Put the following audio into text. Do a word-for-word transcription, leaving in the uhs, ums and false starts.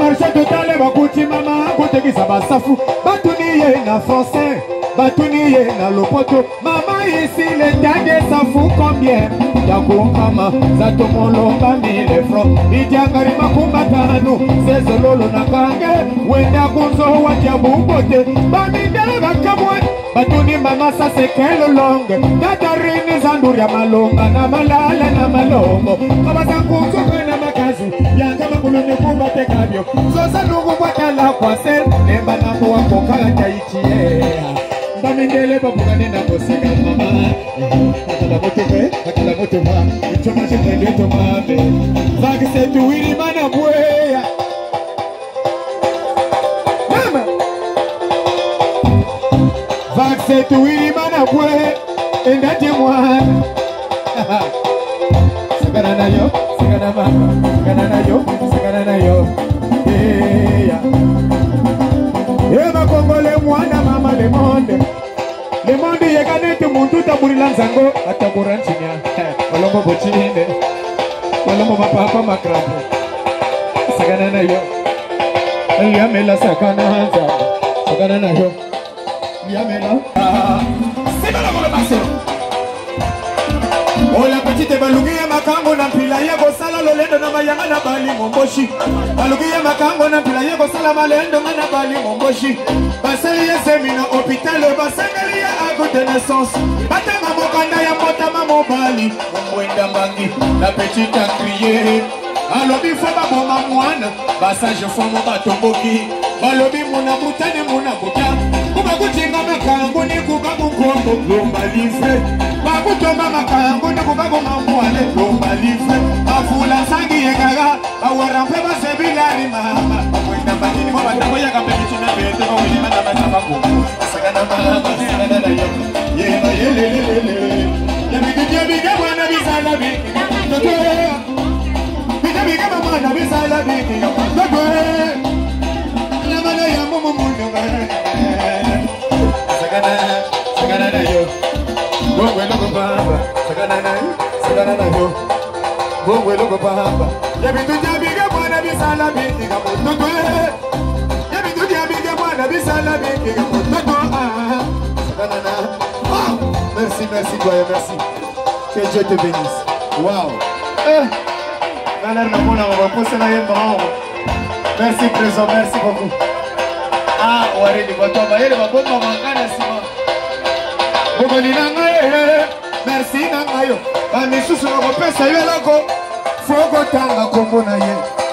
marché total bakuti mama kotekisa basafu batuniye na français batuniye na lopoto mama ici le tage safu combien yakukama zato molomba mille francs idiangari makumatanu sezololo na kange wenda kunzo watia bumbote bamindele bakamwe batuni mama sa sekelo longe natarini zanduri ya malonga na malala na malongo kabasa kunzo kwena makazi yanga makulune kumbate kabyo sosa nungu kwa kala kwa se nemba nambu wako kala chaichie bamindele babugane na bosika mama akala moto kwe akala moto ma ichoma chende to mame vaki se tuwiri mana bweya mama vaki se tuwiri mana bwe endati mwana sagana nayo sagana mama sagana nayo sagana nayo yeah ema kongole mwana mama le monde le monde yekanete muntu taburila nzango atabura nchinya walombo bochinde walombo mapapa makrapo sagana nayo yamela sakana hanza sagana nayo yamela c'est pas la passé oh la petite balugia makango na pila yego sala lolendo na mayanga na bali momboshi balugia makango na pila yego sala malendo na bali momboshi basali ya semina hôpital basangeli ya ago de naissance batama mokanda ya mota mamo bali mwenda mbangi la petite a crié alobi fo ba mama mwana basage fo mo batomboki balobi mona mutane mona buta kuba kutinga makango ni kuba kukombo lomba livre bakutomba makango ni kuba kumamwale lomba livre afula sangi yekaga awarampe basebilari mama mwenda mbangi mo batamo ya kapeti na bete ko wili mana basaba ko sagana mama sagana na yo ye na ye le le le ya bidia biga mwana bisala bi toto bidia biga mwana bisala bi toto na mana ya mumu mundu sagana sagana na yo bongo loko baba sagana na yo sagana na yo bongo loko baba ya bidia biga mwana bisala bi toto ya bidia biga mwana bisala bi toto ah merci merci toi merci que Dieu te bénisse wow eh galère na mona on va poser la yemba merci présent merci beaucoup ah wari ni bato ba yele ba bomba mangana sima bogo ni nanga eh merci nanga yo ba misusu na ko pesa yo lako foko tanga kombo na ye